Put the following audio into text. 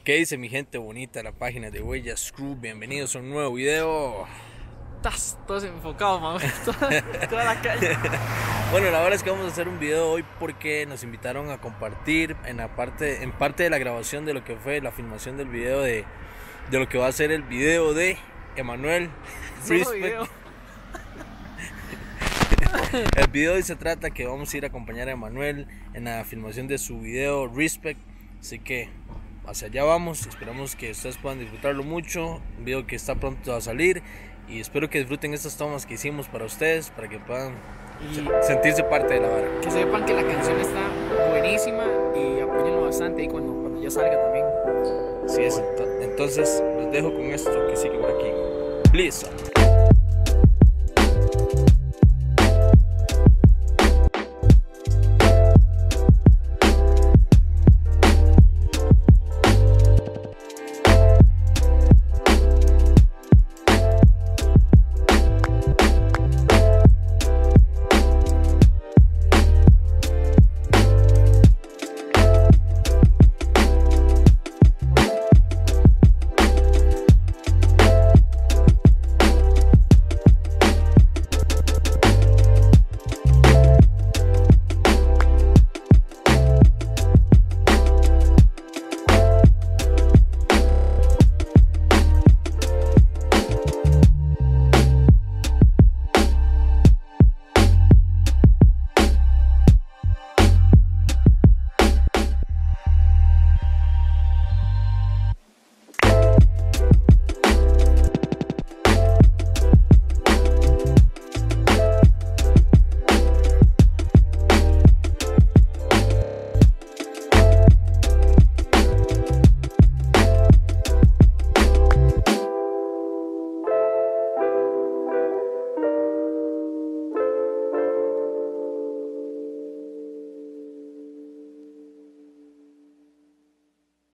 ¿Qué dice mi gente bonita de la página de Huellas Crew? Bienvenidos a un nuevo video. Estás todo enfocado, mamá. Toda la calle. Bueno, la verdad es que vamos a hacer un video hoy porque nos invitaron a compartir en parte de la grabación de lo que fue la filmación del video de lo que va a ser el video de Emanuel. Video. El video hoy se trata que vamos a ir a acompañar a Emanuel en la filmación de su video Respect. Así que hacia allá vamos, esperamos que ustedes puedan disfrutarlo mucho. Un video que está pronto a salir y espero que disfruten estas tomas que hicimos para ustedes, para que puedan sentirse parte de la vara. Que sepan que la canción está buenísima y apóyenlo bastante y cuando ya salga también. Así es, entonces los dejo con esto que sigue por aquí. Please.